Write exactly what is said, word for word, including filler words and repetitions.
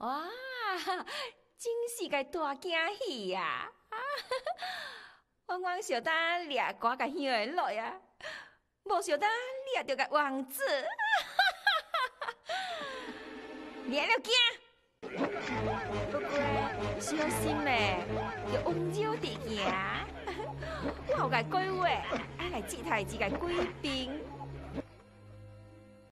哇，真是个大惊喜呀！啊，我我想当掠赶甲兄的落呀，无想当掠着个王子，掠了惊。不过小心嘞，要温柔地行。我有个规划，爱来接待一个贵宾。